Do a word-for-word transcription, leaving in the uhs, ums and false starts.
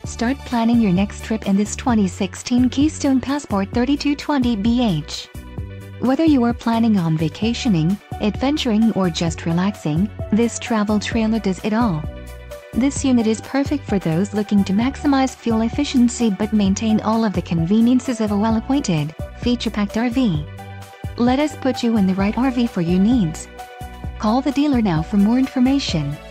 Start planning your next trip in this twenty sixteen Keystone Passport thirty-two twenty B H. Whether you are planning on vacationing, adventuring or just relaxing, this travel trailer does it all. This unit is perfect for those looking to maximize fuel efficiency but maintain all of the conveniences of a well-appointed, feature-packed R V. Let us put you in the right R V for your needs. Call the dealer now for more information.